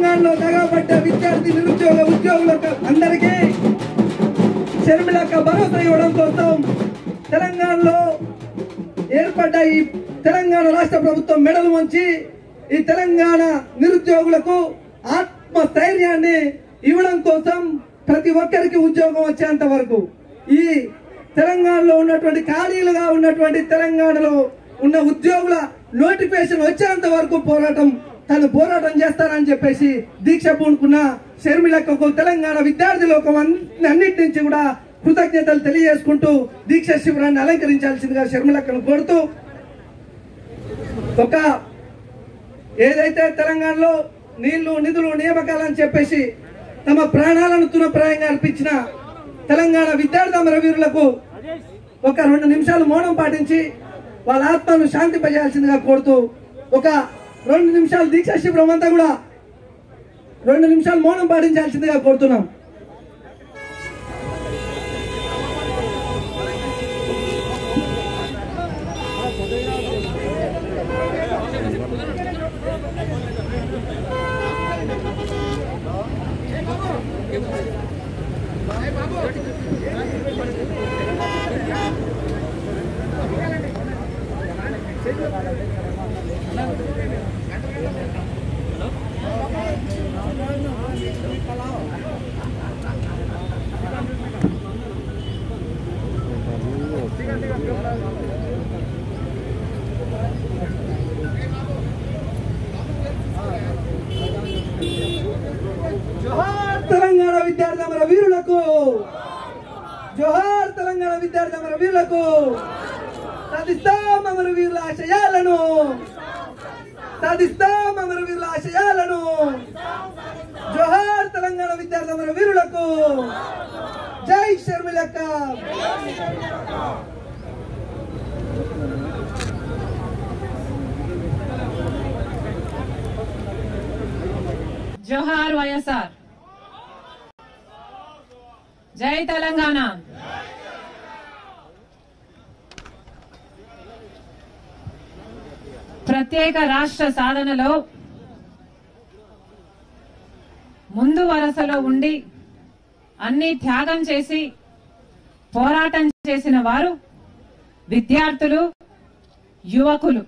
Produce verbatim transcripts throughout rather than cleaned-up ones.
తెలంగాణలో తగబడ్డ విద్యార్థి నిరుద్యోగ ఉద్యోగులకు అందరికీ షర్మిలక్క భరోసా ఇవ్వడం కోసం తెలంగాణలో ఏర్పడ్డ ఈ తెలంగాణ రాష్ట్ర ప్రభుత్వం మెడలు వంచి ఈ తెలంగాణ నిరుద్యోగులకు ఆత్మస్థైర్యాన్ని ఇవ్వడం కోసం ప్రతి ఒక్కరికి ఉద్యోగం వచ్చేంత వరకు ఈ తెలంగాణలో ఉన్నటువంటి ఖాళీలుగా ఉన్నటువంటి తెలంగాణలో ఉన్న ఉద్యోగుల నోటిఫికేషన్ వచ్చేంత వరకు పోరాటం తను పోరాటం చేస్తానని చెప్పేసి దీక్ష పూనుకున్న షర్మిలక్కకు తెలంగాణ విద్యార్థి లోకం అన్నిటి నుంచి కూడా కృతజ్ఞతలు తెలియజేసుకుంటూ దీక్ష శిబిరాన్ని అలంకరించాల్సిందిగా షర్మిలక్కను కోరుతూ ఒక ఏదైతే తెలంగాణలో నీళ్లు నిధులు నియామకాలని చెప్పేసి తమ ప్రాణాలను తునప్రాయంగా అర్పించిన తెలంగాణ విద్యార్థి అమరవీరులకు ఒక రెండు నిమిషాలు మౌనం పాటించి వాళ్ళ ఆత్మను శాంతింపజేయాల్సిందిగా కోరుతూ ఒక రెండు నిమిషాలు దీక్షా శిబిరం అంతా కూడా రెండు నిమిషాలు మౌనం పాటించాల్సిందిగా కోరుతున్నాం. జోహార్ తెలంగాణ విద్యార్థి అమర వీరులకు, జోహార్ తెలంగాణ విద్యార్థి అమర వీరులకు. సాధిస్తాం అమర వీరుల ఆశయాలను, సాధిస్తాం అమర వీరుల ఆశయాలను. జోహార్ తెలంగాణ విద్యార్థి అమర వీరులకు. జై షర్మిలక్క. జోహార్ వైఎస్ఆర్. జై తెలంగాణ. ప్రత్యేక రాష్ట్ర సాధనలో ముందు వరుసలో ఉండి అన్ని త్యాగం చేసి పోరాటం చేసిన వారు విద్యార్థులు, యువకులు.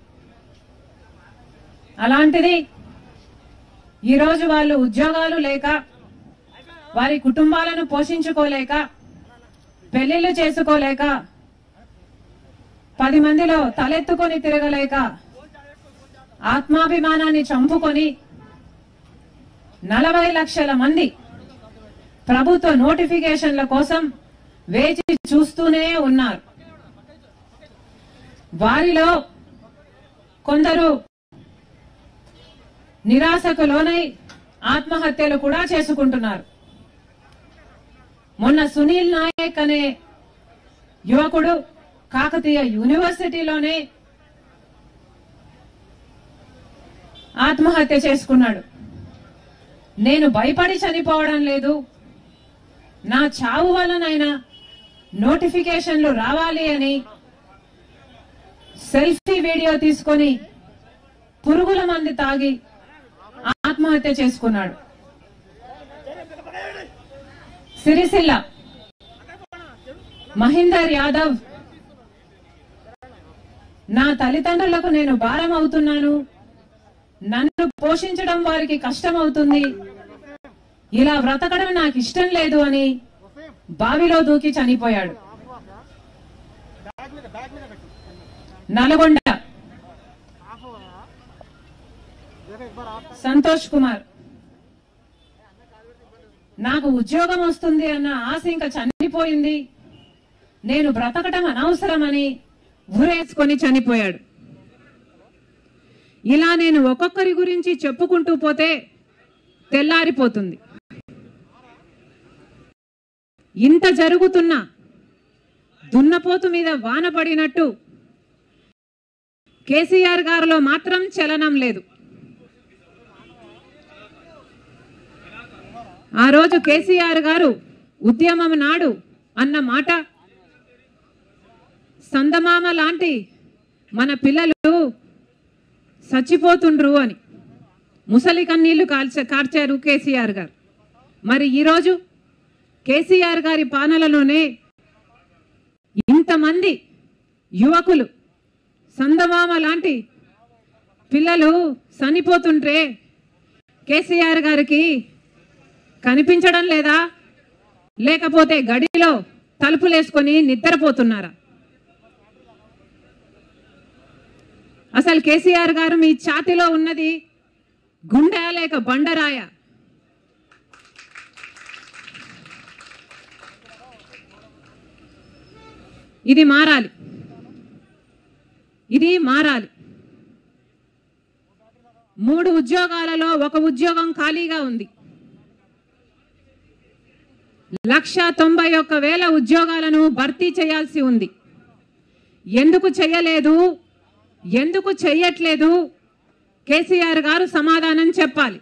అలాంటిది ఈరోజు వాళ్ళు ఉద్యోగాలు లేక, వారి కుటుంబాలను పోషించుకోలేక, పెళ్లిళ్లు చేసుకోలేక, పది మందిలో తలెత్తుకొని తిరగలేక, ఆత్మాభిమానాన్ని చంపుకొని నలభై లక్షల మంది ప్రభుత్వ నోటిఫికేషన్ల కోసం వేచి చూస్తూనే ఉన్నారు. వారిలో కొందరు నిరాశకు లోనై ఆత్మహత్యలు కూడా చేసుకుంటున్నారు. మొన్న సునీల్ నాయక్ అనే యువకుడు కాకతీయ యూనివర్సిటీలోనే ఆత్మహత్య చేసుకున్నాడు. నేను భయపడి చనిపోవడం లేదు, నా చావు వలనైనా నోటిఫికేషన్లు రావాలి అని సెల్ఫీ వీడియో తీసుకొని పురుగుల మంది తాగి ఆత్మహత్య చేసుకున్నాడు. సిరిసిల్ల మహేందర్ యాదవ్, నా తల్లిదండ్రులకు నేను భారం అవుతున్నాను, నన్ను పోషించడం వారికి కష్టం అవుతుంది, ఇలా బ్రతకడం నాకు ఇష్టం లేదు అని బావిలో దూకి చనిపోయాడు. నల్గొండ సంతోష్ కుమార్, నాకు ఉద్యోగం వస్తుంది అన్న ఆశ ఇంకా చనిపోయింది, నేను బ్రతకటం అనవసరమని ఊరేసుకొని చనిపోయాడు. ఇలా నేను ఒక్కొక్కరి గురించి చెప్పుకుంటూ పోతే తెల్లారిపోతుంది. ఇంత జరుగుతున్నా దున్నపోతు మీద వాన పడినట్టు కేసీఆర్ గారిలో మాత్రం చలనం లేదు. ఆ రోజు కేసీఆర్ గారు ఉద్యమం నాడు అన్న మాట, సందమామ లాంటి మన పిల్లలు చచ్చిపోతుండ్రు అని. ముసలి కన్నీళ్లు కాల్చ కార్చారు కేసీఆర్ గారు. మరి ఈరోజు కేసీఆర్ గారి పాలనలోనే ఇంతమంది యువకులు సందమామ లాంటి పిల్లలు చనిపోతుంటే కేసీఆర్ గారికి కనిపించడం లేదా? లేకపోతే గడిలో తలుపులేసుకొని నిద్రపోతున్నారా? అసలు కేసీఆర్ గారు మీ ఛాతిలో ఉన్నది గుండె లేక బండరాయ? ఇది మారాలి, ఇది మారాలి. మూడు ఉద్యోగాలలో ఒక ఉద్యోగం ఖాళీగా ఉంది. లక్ష తొంభై ఒక్క వేల ఉద్యోగాలను భర్తీ చేయాల్సి ఉంది. ఎందుకు చేయలేదు, ఎందుకు చెయ్యట్లేదు? కేసీఆర్ గారు సమాధానం చెప్పాలి.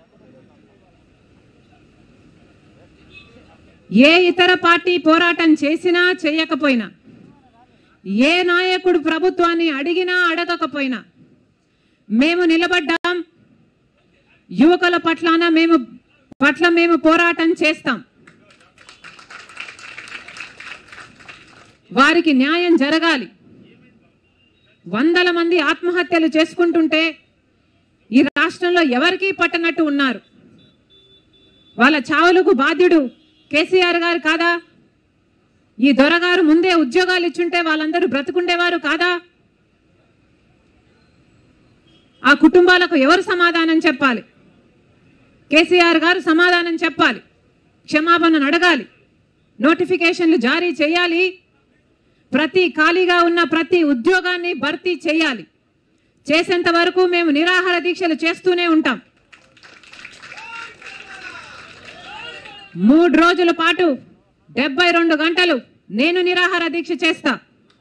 ఏ ఇతర పార్టీ పోరాటం చేసినా చేయకపోయినా, ఏ నాయకుడు ప్రభుత్వాన్ని అడిగినా అడగకపోయినా మేము నిలబడ్డాం. యువకుల పట్లన మేము పట్ల మేము పోరాటం చేస్తాం. వారికి న్యాయం జరగాలి. వందల మంది ఆత్మహత్యలు చేసుకుంటుంటే ఈ రాష్ట్రంలో ఎవరికీ పట్టనట్టు ఉన్నారు. వాళ్ళ చావులకు బాధ్యుడు కేసీఆర్ గారు కాదా? ఈ దొరగారు ముందే ఉద్యోగాలు ఇచ్చుంటే వాళ్ళందరూ బ్రతుకుండేవారు కాదా? ఆ కుటుంబాలకు ఎవరు సమాధానం చెప్పాలి? కేసీఆర్ గారు సమాధానం చెప్పాలి, క్షమాపణను అడగాలి, నోటిఫికేషన్లు జారీ చేయాలి, ప్రతి ఖాళీగా ఉన్న ప్రతి ఉద్యోగాన్ని భర్తీ చేయాలి. చేసేంత వరకు మేము నిరాహార దీక్షలు చేస్తూనే ఉంటాం. మూడు రోజుల పాటు డెబ్బై రెండు గంటలు నేను నిరాహార దీక్ష చేస్తా.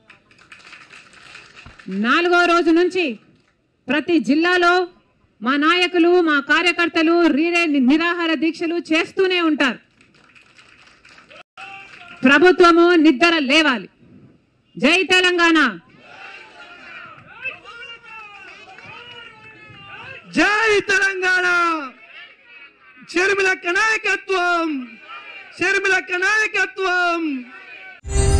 నాలుగో రోజు నుంచి ప్రతి జిల్లాలో మా నాయకులు, మా కార్యకర్తలు రీరే నిరాహార దీక్షలు చేస్తూనే ఉంటారు. ప్రభుత్వము నిద్ర లేవాలి. జై తెలంగాణ, జై తెలంగాణ. షర్మిలక్క నాయకత్వం, షర్మిలక్క నాయకత్వం.